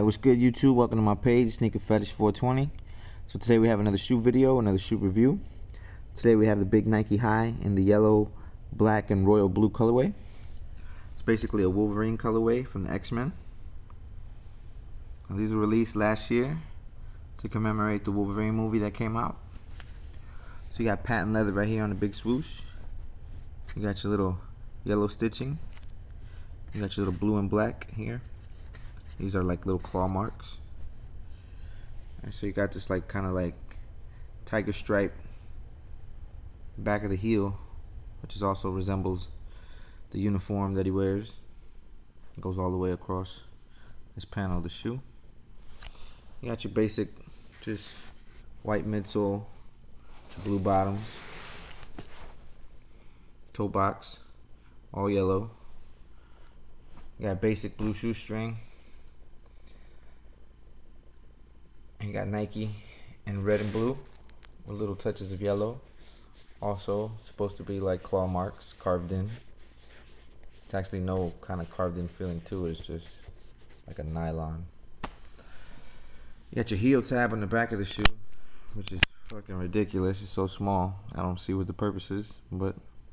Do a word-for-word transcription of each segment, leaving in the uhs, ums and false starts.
what's good, YouTube? Welcome to my page, Sneaker Fetish four twenty. So today we have another shoe video, another shoe review. Today we have the big Nike High in the yellow, black, and royal blue colorway. It's basically a Wolverine colorway from the X-Men. These were released last year to commemorate the Wolverine movie that came out. So you got patent leather right here on the big swoosh. You got your little yellow stitching. You got your little blue and black here. These are like little claw marks. And so you got this like kind of like tiger stripe back of the heel, which is also resembles the uniform that he wears. It goes all the way across this panel of the shoe. You got your basic just white midsole, your blue bottoms, toe box, all yellow. You got basic blue shoestring. And you got Nike in red and blue with little touches of yellow. Also supposed to be like claw marks carved in. It's actually no kind of carved in feeling to it. It's just like a nylon. You got your heel tab on the back of the shoe, which is fucking ridiculous. It's so small. I don't see what the purpose is, but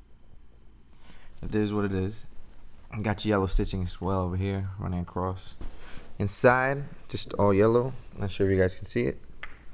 it is what it is. You got your yellow stitching as well over here running across. Inside, just all yellow. Not sure if you guys can see it.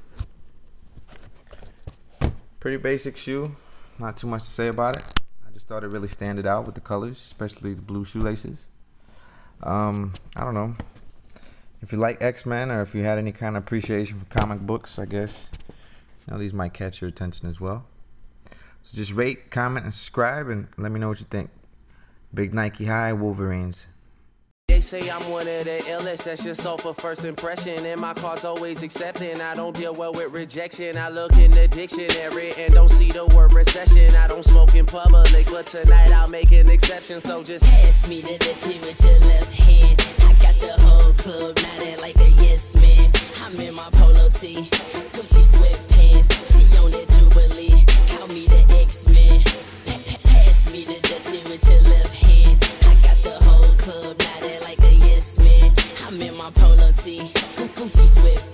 Pretty basic shoe. Not too much to say about it. I just thought it really standed out with the colors, especially the blue shoelaces. Um, I don't know. If you like X-Men or if you had any kind of appreciation for comic books, I guess, you know, these might catch your attention as well. So just rate, comment, and subscribe, and let me know what you think. Big Nike High Wolverines. They say I'm one of the illest, that's just off a first impression. And my card's always accepting, I don't deal well with rejection. I look in the dictionary and don't see the word recession. I don't smoke in public, but tonight I'll make an exception. So just pass me the ditchy with your left hand. I got the whole club nodding like a yes man. I'm in my polo tee, Gucci sweatpants. She on that Jubilee, call me the X-Men. Pass me the ditchy with your left hand. I got the whole club nodding like a yes man. I'm in my polo tee, Gucci sweatpants.